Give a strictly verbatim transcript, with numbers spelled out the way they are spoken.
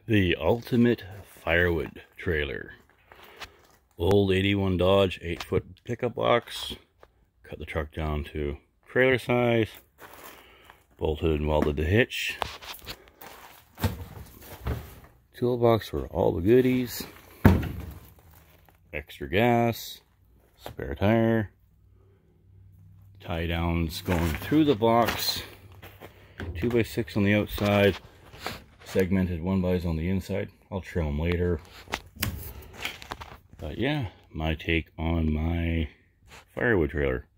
The ultimate firewood trailer. Old eighty-one Dodge eight foot pickup box. Cut the truck down to trailer size. Bolted and welded the hitch. Toolbox for all the goodies. Extra gas. Spare tire. Tie downs going through the box. two by six on the outside. Segmented one bys on the inside. I'll trim them later. But yeah, my take on my firewood trailer.